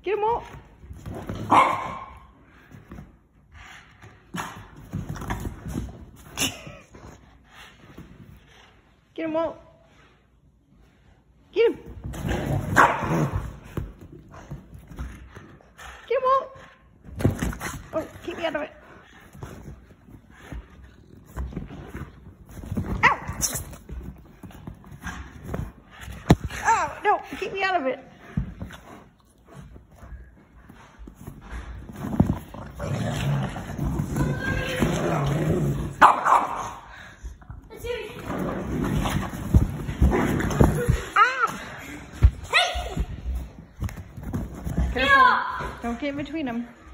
Get him all. Get him all. Get him. Get him all. Oh, keep me out of it. Ow! Oh, no, keep me out of it. Careful. Don't get in between them.